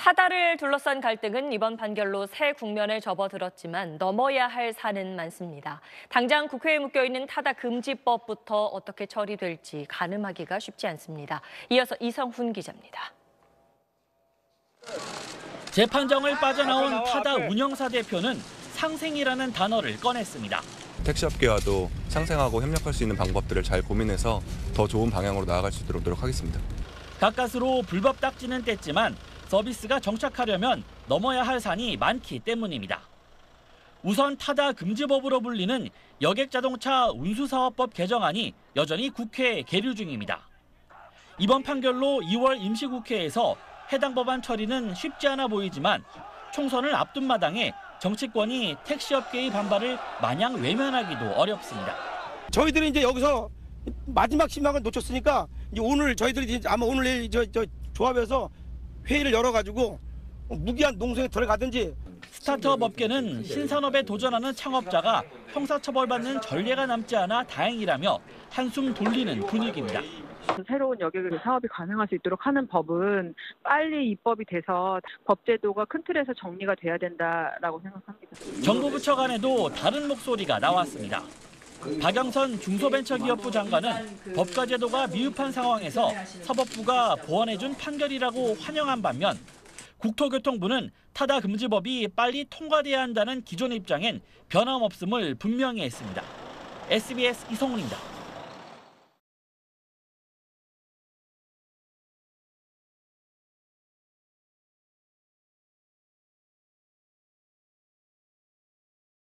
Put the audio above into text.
타다를 둘러싼 갈등은 이번 판결로 새 국면에 접어들었지만 넘어야 할 산은 많습니다. 당장 국회에 묶여있는 타다 금지법부터 어떻게 처리될지 가늠하기가 쉽지 않습니다. 이어서 이성훈 기자입니다. 재판정을 빠져나온 타다 운영사 대표는 상생이라는 단어를 꺼냈습니다. 택시업계와도 상생하고 협력할 수 있는 방법들을 잘 고민해서 더 좋은 방향으로 나아갈 수 있도록 노력하겠습니다. 가까스로 불법 딱지는 뗐지만 서비스가 정착하려면 넘어야 할 산이 많기 때문입니다. 우선 타다 금지법으로 불리는 여객자동차 운수사업법 개정안이 여전히 국회에 계류 중입니다. 이번 판결로 2월 임시국회에서 해당 법안 처리는 쉽지 않아 보이지만 총선을 앞둔 마당에 정치권이 택시업계의 반발을 마냥 외면하기도 어렵습니다. 저희들이 이제 여기서 마지막 희망을 놓쳤으니까 이제 오늘 저희들이 아마 오늘 내일 저 조합에서 회의를 열어가지고 무기한 농성에 들어가든지. 스타트업 업계는 신산업에 도전하는 창업자가 형사처벌받는 전례가 남지 않아 다행이라며 한숨 돌리는 분위기입니다. 새로운 여객 사업이 가능할 수 있도록 하는 법은 빨리 입법이 돼서 법 제도가 큰 틀에서 정리가 돼야 된다라고 생각합니다. 정부 부처 간에도 다른 목소리가 나왔습니다. 박영선 중소벤처기업부 장관은 법과 제도가 미흡한 상황에서 사법부가 보완해준 판결이라고 환영한 반면 국토교통부는 타다 금지법이 빨리 통과돼야 한다는 기존 입장엔 변함없음을 분명히 했습니다. SBS 이성훈입니다.